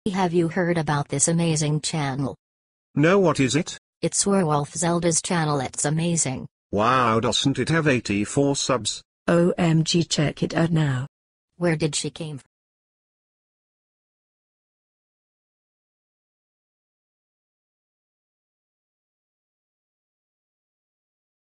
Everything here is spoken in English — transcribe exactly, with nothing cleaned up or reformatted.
Have you heard about this amazing channel? No, what is it? It's Werewolf Zelda's channel. It's amazing. Wow, doesn't it have eighty-four subs? O M G, check it out now. Where did she came from?